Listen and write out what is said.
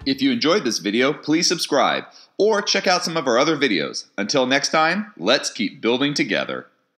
If you enjoyed this video, please subscribe or check out some of our other videos. Until next time, let's keep building together.